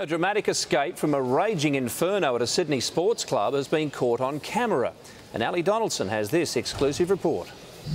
A dramatic escape from a raging inferno at a Sydney sports club has been caught on camera. And Ali Donaldson has this exclusive report.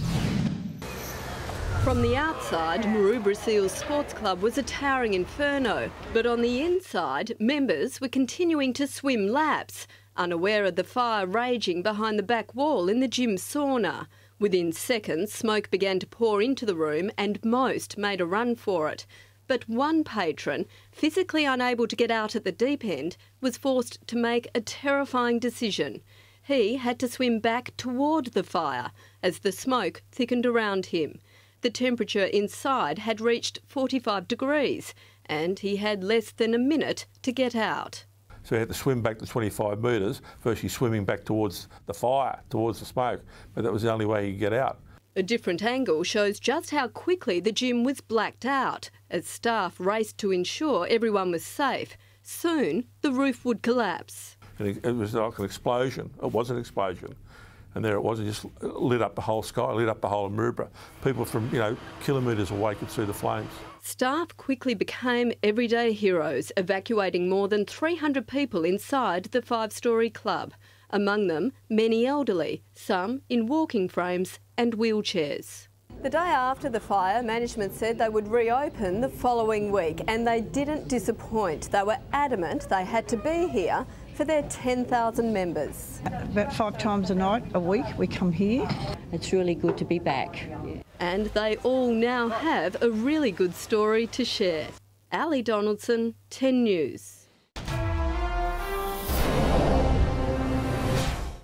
From the outside, Maroubra Seals Sports Club was a towering inferno, but on the inside, members were continuing to swim laps, unaware of the fire raging behind the back wall in the gym sauna. Within seconds, smoke began to pour into the room and most made a run for it. But one patron, physically unable to get out at the deep end, was forced to make a terrifying decision. He had to swim back toward the fire as the smoke thickened around him. The temperature inside had reached 45 degrees and he had less than a minute to get out. So he had to swim back to 25 metres, firstly swimming back towards the fire, towards the smoke, but that was the only way he could get out. A different angle shows just how quickly the gym was blacked out as staff raced to ensure everyone was safe. Soon, the roof would collapse. And it was like an explosion. It was an explosion. And there it was, it just lit up the whole sky, lit up the whole of Maroubra. People from, kilometres away could see the flames. Staff quickly became everyday heroes, evacuating more than 300 people inside the five-storey club. Among them, many elderly, some in walking frames and wheelchairs. The day after the fire, management said they would reopen the following week, and they didn't disappoint. They were adamant they had to be here for their 10,000 members. About 5 times a week we come here. It's really good to be back. And they all now have a really good story to share. Ali Donaldson, 10 News.